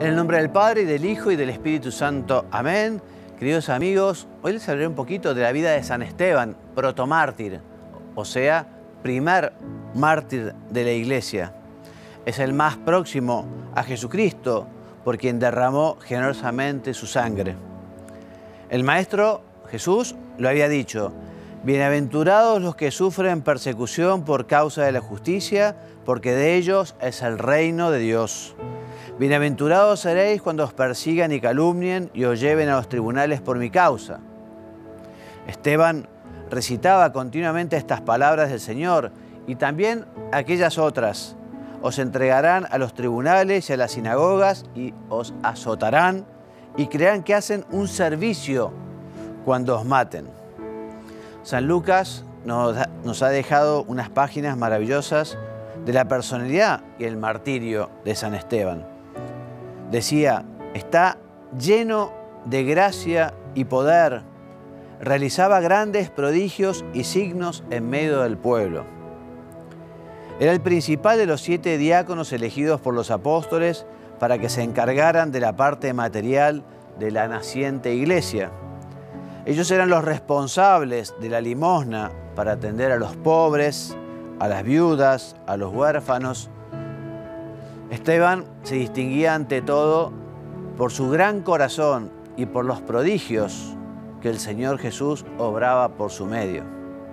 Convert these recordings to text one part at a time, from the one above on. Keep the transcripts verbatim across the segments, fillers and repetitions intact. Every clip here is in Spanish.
En el nombre del Padre, y del Hijo, y del Espíritu Santo. Amén. Queridos amigos, hoy les hablaré un poquito de la vida de San Esteban, protomártir, o sea, primer mártir de la Iglesia. Es el más próximo a Jesucristo, por quien derramó generosamente su sangre. El Maestro Jesús lo había dicho: bienaventurados los que sufren persecución por causa de la justicia, porque de ellos es el reino de Dios. Bienaventurados seréis cuando os persigan y calumnien y os lleven a los tribunales por mi causa. Esteban recitaba continuamente estas palabras del Señor y también aquellas otras: os entregarán a los tribunales y a las sinagogas y os azotarán y creerán que hacen un servicio cuando os maten. San Lucas nos, nos ha dejado unas páginas maravillosas de la personalidad y el martirio de San Esteban. Decía: está lleno de gracia y poder, realizaba grandes prodigios y signos en medio del pueblo. Era el principal de los siete diáconos elegidos por los apóstoles para que se encargaran de la parte material de la naciente iglesia. Ellos eran los responsables de la limosna para atender a los pobres, a las viudas, a los huérfanos. Esteban se distinguía ante todo por su gran corazón y por los prodigios que el Señor Jesús obraba por su medio.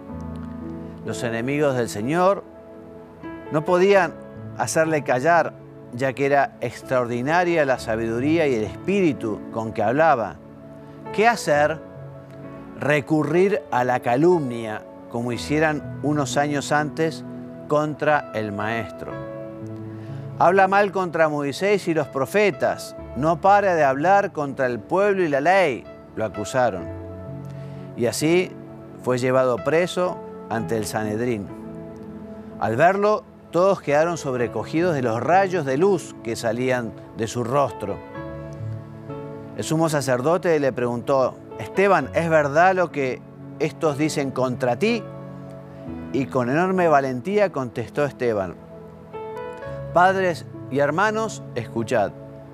Los enemigos del Señor no podían hacerle callar, ya que era extraordinaria la sabiduría y el espíritu con que hablaba. ¿Qué hacer? Recurrir a la calumnia, como hicieran unos años antes contra el Maestro. Habla mal contra Moisés y los profetas, no para de hablar contra el pueblo y la ley, lo acusaron. Y así fue llevado preso ante el Sanedrín. Al verlo, todos quedaron sobrecogidos de los rayos de luz que salían de su rostro. El sumo sacerdote le preguntó: Esteban, ¿es verdad lo que estos dicen contra ti? Y con enorme valentía contestó Esteban: padres y hermanos, escuchad.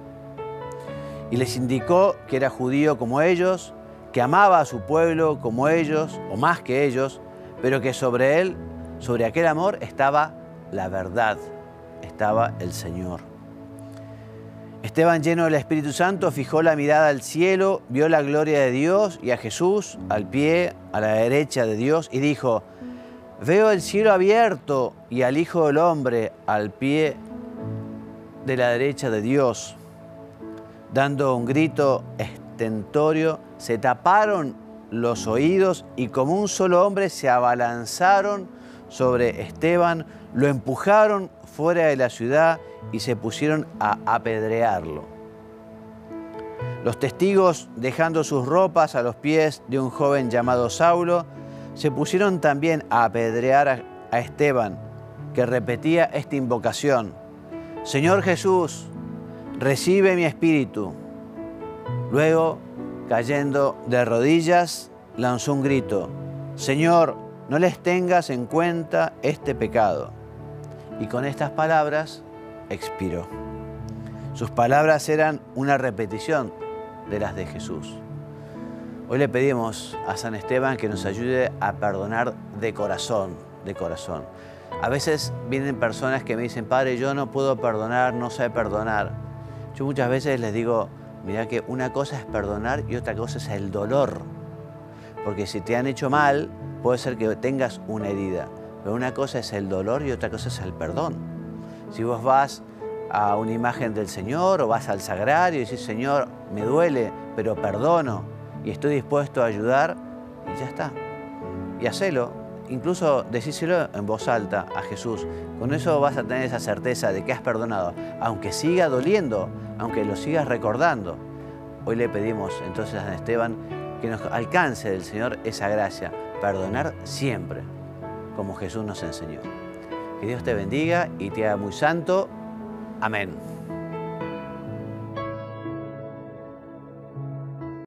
Y les indicó que era judío como ellos, que amaba a su pueblo como ellos, o más que ellos, pero que sobre él, sobre aquel amor, estaba la verdad, estaba el Señor. Esteban, lleno del Espíritu Santo, fijó la mirada al cielo, vio la gloria de Dios y a Jesús al pie, a la derecha de Dios, y dijo: veo el cielo abierto y al Hijo del Hombre al pie de la derecha de Dios. Dando un grito estentorio, se taparon los oídos y como un solo hombre se abalanzaron sobre Esteban, lo empujaron fuera de la ciudad y se pusieron a apedrearlo. Los testigos, dejando sus ropas a los pies de un joven llamado Saulo, se pusieron también a apedrear a, a Esteban, que repetía esta invocación: Señor Jesús, recibe mi espíritu. Luego, cayendo de rodillas, lanzó un grito: Señor, no les tengas en cuenta este pecado. Y con estas palabras expiró. Sus palabras eran una repetición de las de Jesús. Hoy le pedimos a San Esteban que nos ayude a perdonar de corazón, de corazón. A veces vienen personas que me dicen: Padre, yo no puedo perdonar, no sé perdonar. Yo muchas veces les digo: mira que una cosa es perdonar y otra cosa es el dolor. Porque si te han hecho mal, puede ser que tengas una herida. Pero una cosa es el dolor y otra cosa es el perdón. Si vos vas a una imagen del Señor o vas al sagrario y decís: Señor, me duele, pero perdono y estoy dispuesto a ayudar, y ya está. Y hacelo. Incluso decíselo en voz alta a Jesús. Con eso vas a tener esa certeza de que has perdonado, aunque siga doliendo, aunque lo sigas recordando. Hoy le pedimos entonces a San Esteban que nos alcance del Señor esa gracia, perdonar siempre, como Jesús nos enseñó. Que Dios te bendiga y te haga muy santo. Amén.